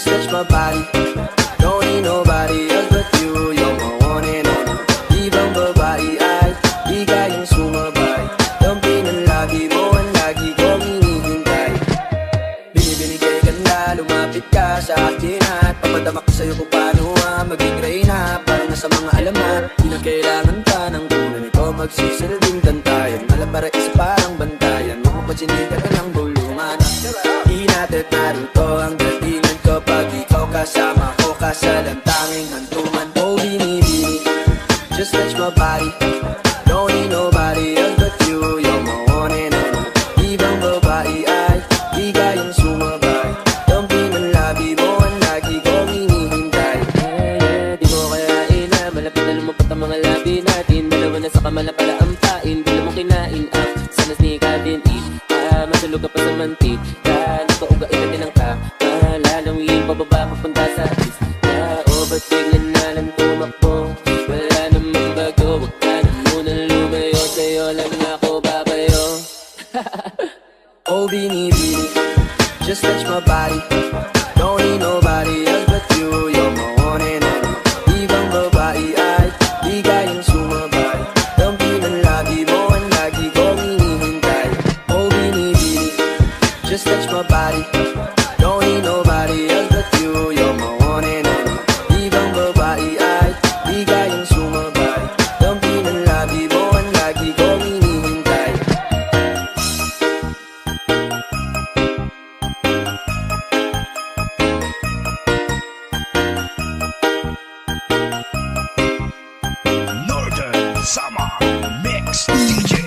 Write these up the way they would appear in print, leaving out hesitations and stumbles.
Just touch my body. Don't need nobody else but you. You're my one and only. Ibang babae ay di kayang sumabay. Kampi ng lagi mo ang lagi kong hinihintay. Binibinigay ganda, lumapit ka sa akin at papadama ko sa'yo kung paano maging reyna. Parang nasa mga alamat, di na kailangan ka ng kunan. Ikaw magsisilbing kantayan, malapara isa parang bantayan. Mapapansinigan ka ng bulungan. Di natin naruto ang datingan kapag ikaw kasama ko. Kasalang tanging hantungan. Oh, binibini, just touch my body. Don't need nobody else but you. You're my one and only. Ibang babae ay di kayang sumabay. Kampi ng labi mo ang lagi kong hinihintay. Di mo kayain na malapit na lumapot ang mga labi natin. Dalawa na sa kamala pala ang pain. Di mo kinain ang sana snika din masulog ka pa sa mantika. Napaugain na din ang kalalawin. Pababa papunta sa isla. O ba't biglan na lang tumakbo? Wala namang bago. Huwag ka na munang lumayo. Sa'yo lang ako babayo. Oh, binibini, just touch my body. Don't need nobody else but you. You're my one and only. Ibang babae ay di kayang sumabay. Kampi ng lagi mo ang lagi kong hinihintay. Oh, binibini, just touch my body. Don't need nobody else but you. You're my one and only. Ibang babae ay di kayang sumabay. Kampi ng lagi mo ang lagi kong hinihintay. Northern Summer Mix DJs.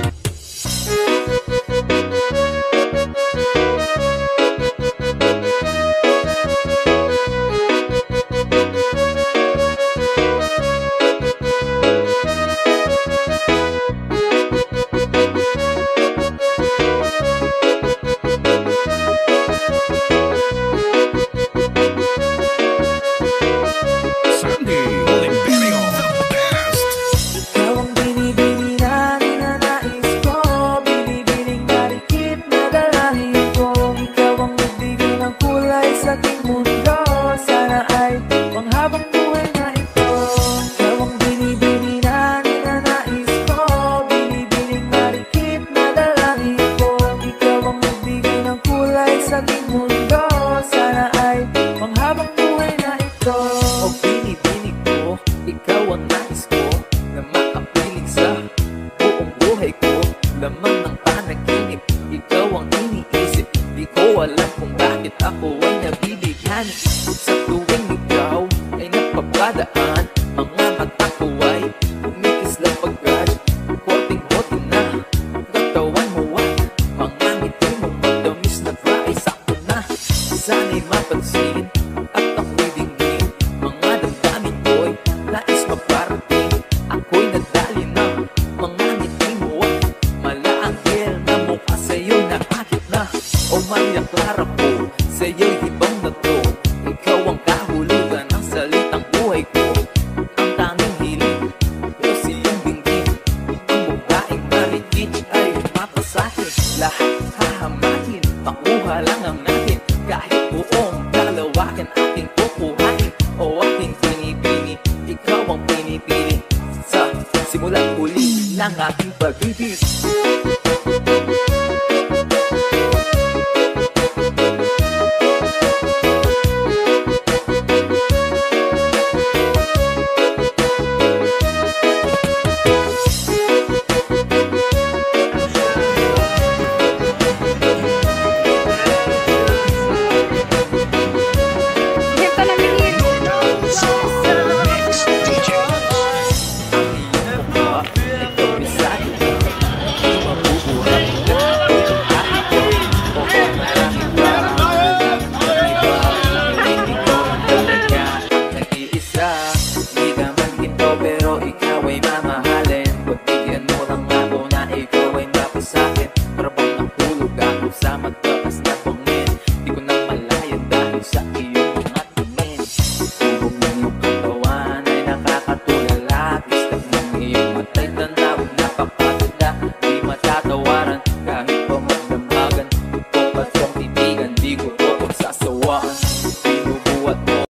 Sandy Oliverio, the best. Ikaw ang binibini na ninanais ko. Binibining marikit na dalangin ko. Ikaw ang nagbigay ng kulay sa aking mundo. Sana ay panghabang buhay na ito. Ikaw ang binibini na ninanais ko. Binibining marikit na dalangin ko. Ikaw ang nagbigay ng kulay sa aking mundo. Sana ay panghabang buhay na ito. O binibining ko, ikaw ang nais ko na makapiling sa buong buhay ko. Laman ng panaginip, ikaw ang iniisip. Di ko alam kung bakit ako ay nabibigyan. Sa tuwing ikaw ay napapadaan, mga mata ko ay kumikisla pagkat konting-konting na katawan mo at mga ngiti mo madamis na dry. Sakto na, sana'y mapansin at ako'y dingin. Mga damdamin ko'y nais maparating. Ako'y nadali ng mga ngiti mo at malaanghel na mukha sa'yo na akit na. O Maria Clara po, sa'yo'y hibang na to. Ikaw ang kahulugan ng salitang buhay ko. Ang tanging hiling, Diyos iyong binggit. Ang babaeng marikit ay mapasahin. Lahat hahamakin, makuha lang ang natin. Kahit buong kalawakan aking kukuhain. O aking pinipili, ikaw ang pinipili. Sa simulang huli ng aking pag-ibig. Northern Summer Mix DJs. Pero ikaw ay mamahalin. Pagbigyan mo lang ako na ikaw ay mapasakin. Para bang nahulog ako sa mataas na